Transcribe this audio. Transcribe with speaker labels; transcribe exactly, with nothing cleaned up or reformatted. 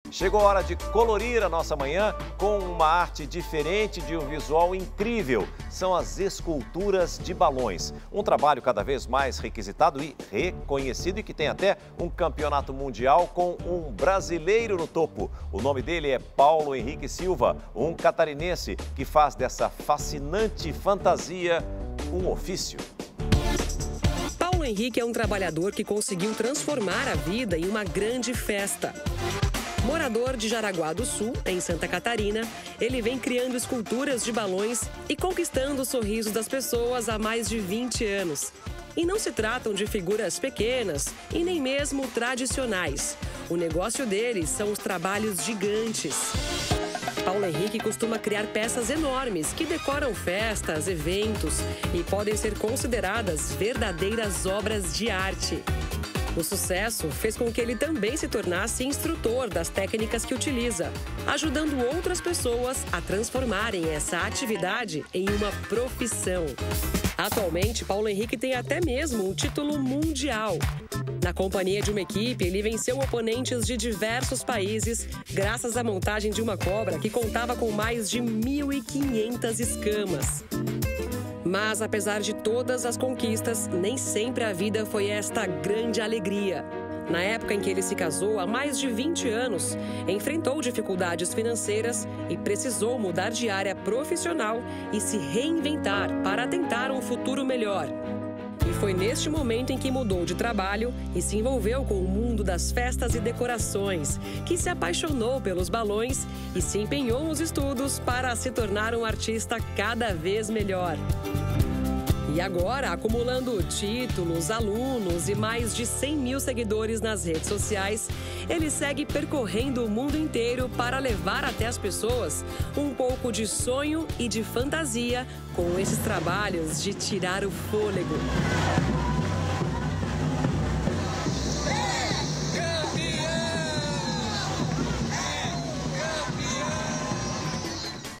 Speaker 1: Chegou a hora de colorir a nossa manhã com uma arte diferente de um visual incrível. São as esculturas de balões. Um trabalho cada vez mais requisitado e reconhecido e que tem até um campeonato mundial com um brasileiro no topo. O nome dele é Paulo Henrique Silva, um catarinense que faz dessa fascinante fantasia um ofício.
Speaker 2: Paulo Henrique é um trabalhador que conseguiu transformar a vida em uma grande festa. Morador de Jaraguá do Sul, em Santa Catarina, ele vem criando esculturas de balões e conquistando os sorrisos das pessoas há mais de vinte anos. E não se tratam de figuras pequenas e nem mesmo tradicionais. O negócio deles são os trabalhos gigantes. Paulo Henrique costuma criar peças enormes que decoram festas, eventos e podem ser consideradas verdadeiras obras de arte. O sucesso fez com que ele também se tornasse instrutor das técnicas que utiliza, ajudando outras pessoas a transformarem essa atividade em uma profissão. Atualmente, Paulo Henrique tem até mesmo um título mundial. Na companhia de uma equipe, ele venceu oponentes de diversos países graças à montagem de uma cobra que contava com mais de mil e quinhentas escamas. Mas, apesar de todas as conquistas, nem sempre a vida foi esta grande alegria. Na época em que ele se casou, há mais de vinte anos, enfrentou dificuldades financeiras e precisou mudar de área profissional e se reinventar para tentar um futuro melhor. E foi neste momento em que mudou de trabalho e se envolveu com o mundo das festas e decorações, que se apaixonou pelos balões e se empenhou nos estudos para se tornar um artista cada vez melhor. E agora, acumulando títulos, alunos e mais de cem mil seguidores nas redes sociais, ele segue percorrendo o mundo inteiro para levar até as pessoas um pouco de sonho e de fantasia com esses trabalhos de tirar o fôlego.